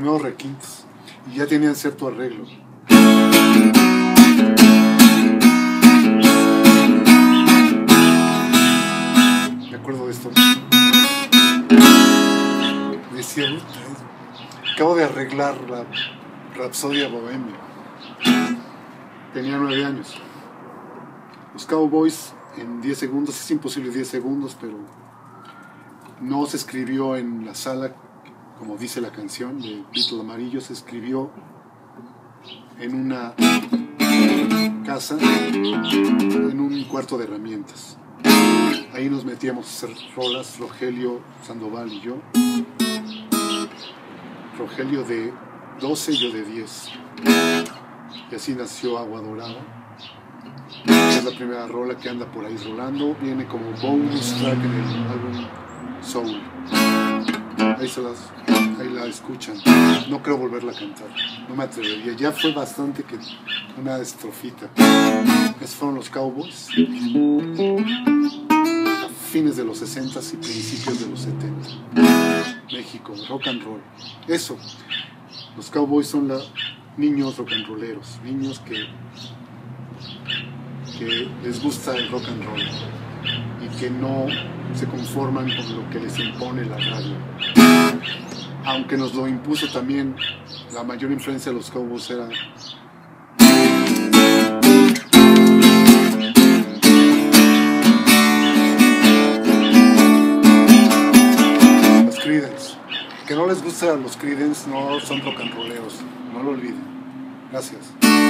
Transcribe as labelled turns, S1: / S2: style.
S1: primeros requintos y ya tenían cierto arreglo. Me acuerdo de esto. Decía, acabo de arreglar la Rapsodia Bohemia. Tenía 9 años. Los Cowboys en 10 segundos, es imposible 10 segundos, pero no se escribió en la sala, como dice la canción de Beatle Amarillo, se escribió en una casa, en un cuarto de herramientas. Ahí nos metíamos a hacer rolas, Rogelio Sandoval y yo. Rogelio de 12, yo de 10. Y así nació Agua Dorada. Es la primera rola que anda por ahí rolando. Viene como bonus track en el álbum Soul. Ahí la escuchan. No creo volverla a cantar. No me atrevería. Ya fue bastante que una estrofita. Esos fueron los Cowboys. A fines de los 60s y principios de los 70. México, rock and roll. Eso. Los Cowboys son niños rock and rolleros. Niños que les gusta el rock and roll y que no se conforman con lo que les impone la radio, aunque nos lo impuso también. La mayor influencia de los Cowboys era los Creedence. Que no les gusta a los Creedence no son rock and rolleros, no lo olviden. Gracias.